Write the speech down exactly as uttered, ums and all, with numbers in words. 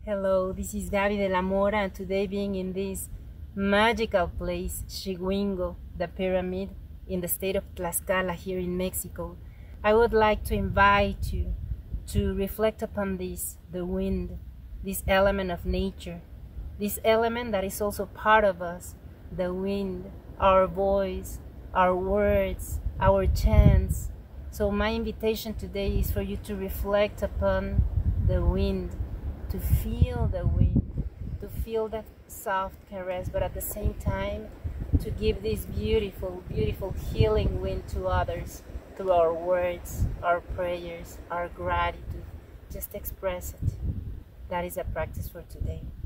Hello, this is Gaby de la Mora, and today being in this magical place, Xiguingo, the pyramid in the state of Tlaxcala here in Mexico, I would like to invite you to reflect upon this, the wind, this element of nature, this element that is also part of us, the wind, our voice, our words, our chants. So my invitation today is for you to reflect upon the wind, to feel the wind, to feel that soft caress, but at the same time to give this beautiful, beautiful healing wind to others through our words, our prayers, our gratitude. Just express it. That is a practice for today.